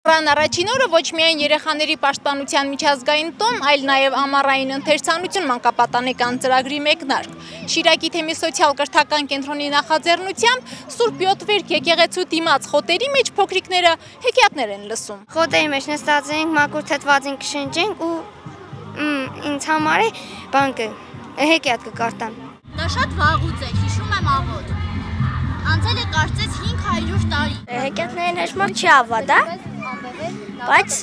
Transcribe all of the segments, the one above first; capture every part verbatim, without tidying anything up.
Ռան առաջին օրը ոչ միայն երեխաների պաշտպանության միջազգային տոն, այլ նաև ամառային ընթերցանություն մանկապատանեկան ծրագրի մեկնարկ։ Շիրակի թեմի սոցիալ-կրթական կենտրոնի նախաձեռնությամբ Սուրբ Յոթվերք եկեղեցու դիմաց խոտերի մեջ փոքրիկները հեքիաթներ են լսում։ Խոտերի մեջ նստած ենք, մաքուր թթվածին կշնչենք ու ինձ համար է բանկը հեքիաթ կկարտան։ Դա շատ վաղուց է, հիշում եմ աղոտ։ Անցել է կարծես հինգ հարյուր տարի։ Հեքիաթներն հեշտմոտ չի ավադա, բայց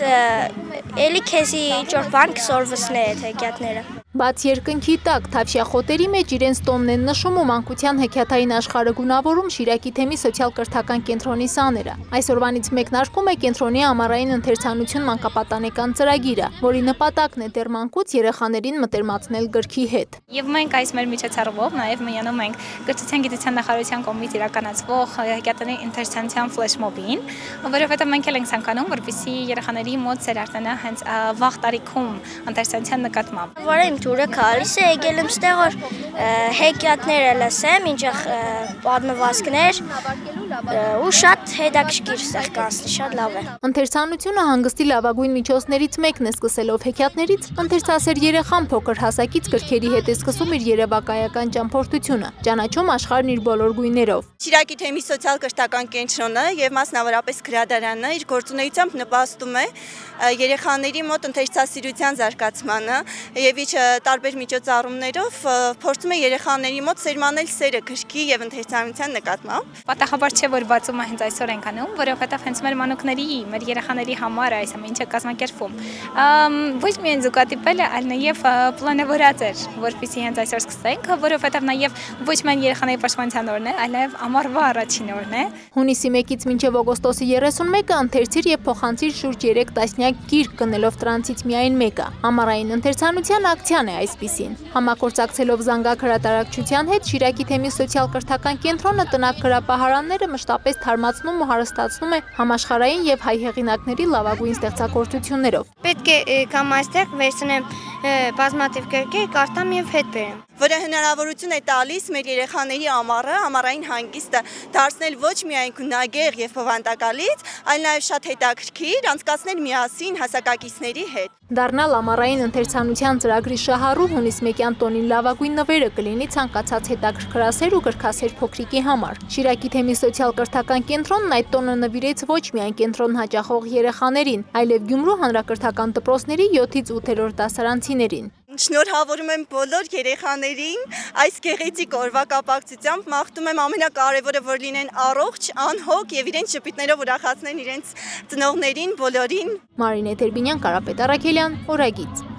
էլի քեզի ինչ-որ բան կսորվսնե այդ հեքիաթները։ Բաց երկնքի տակ թավշյա խոտերի մեջ իրենց տոնն են նշում ու մանկության հեքիաթային աշխարհը գունավորում Շիրակի թեմի սոցիալ-կրթական կենտրոնի սաները։ Այսօրվանից մեկնարկում է կենտրոնի ամառային ընթերցանություն մանկապատանեկան ծրագիրը, որի նպատակն է դեռ մանկուց երեխաներին մտերմացնել գրքի հետ։ Եվ մենք այս մեր միջոցառումով նաև միանում ենք Կրթության գիտության նախարարության կողմից իրականացվող հեքիաթների ընթերցանության ֆլեշմոբին, որովհետև մենք էլ ենք ցանկանում, որպեսզի երեխաների մոտ սեր արտնանա հենց վաղ տարիքում ընթերցանության նկատմամբ։ Թուրը գալիս է, եկել եմ ստեղ որ հեքիաթները լսեմ, ինչեղ պատմվածքներ ու շատ հետաքրքիր ստեղ կանցնի, շատ լավ է։ Ընթերցանությունը հանգստի լավագույն միջոցներից մեկն է, սկսելով հեքիաթներից, ընթերցասեր երեխան փոքր հասակից գրքերի հետ է սկսում իր երևակայական ճամփորդությունը, ճանաչում աշխարհն իր բոլոր գույներով։ Շիրակի թեմի սոցիալ-կրթական կենտրոնը եւ մասնավորապես գրադարանը իր գործունեությամբ նպաստում է երեխաների մոտ ընթերցասիրության զարգացմանը եւ իր տարբեր միջոցառումներով փորձում է երեխաների մոտ սերմանել սերը գրքի եւ ընթերցանության նկատմամբ։ Պատահաբար չէ որ բացումը հենց այսօր ենք անում, որովհետեւ հենց մեր մանուկների, մեր երեխաների համար այս ամենը կազմակերպվում։ Ոչ միայն զուգադիպել է, այլ նաեւ պլանավորած էր, որպեսզի հենց այսօր սկսենք, որովհետեւ նաեւ ոչ միայն երեխաների պաշտպանության օրն է, այլ նաեւ ամառվա առաջին օրն է։ Հունիսի մեկից մինչև օգոստոսի երեսունմեկը ընթերցիր եւ փոխանցիր շուրջ երեք տասնյակ գիրք գնելով տրանսից միայն մեկը։ Ամառային ընթերցանության ակցիան է այսպիսին։ Համագործակցելով Զանգակ հրատարակչության հետ Շիրակի թեմի սոցիալ-կրթական կենտրոնը տնակ գրապահարանները մշտապես թարմացնում ու հարստացնում է համաշխարհային եւ հայ հեղինակների լավագույն ստեղծագործություններով։ Պետք է կամ այստեղ վերցնեմ բազմաթիվ գրքեր, կարդամ եւ հետ բերեմ, որը հնարավորություն է տալիս մեր երեխաների ամառը, ամառային հանգիստը դարձնել ոչ միայն գունագեղ եւ բովանդակալից, այլ նաեւ շատ հետաքրքիր, անցկացնել միասին հասակակիցների հետ։ Դառնալ ամառային ընթերցանության ծրագրի շահառու հունիս մեկյան տոնին լավագույն նվերը կլինի ցանկացած հետաքրքրասեր ու գրքասեր փոքրիկի համար։ Շիրակի թեմի սոցիալ-կրթական կենտրոնն այդ տոնը նվիրեց ոչ միայն կենտրոն հաճախող երեխաներին, այլև Գյումրու հանրակրթական դպրոցների յոթից ութերորդ դասարանցիներին։ Շնորհավորում եմ բոլոր երեխաներին այս գեղեցիկ օրվա կապակցությամբ, մաղթում եմ ամենակարևորը, որ լինեն առողջ, անհոգ եւ իրենց շփիթներով ուրախացնեն իրենց ծնողներին, բոլորին։ Մարինե Տերբինյան, Կարապետ Առաքելյան, Օրագիծ։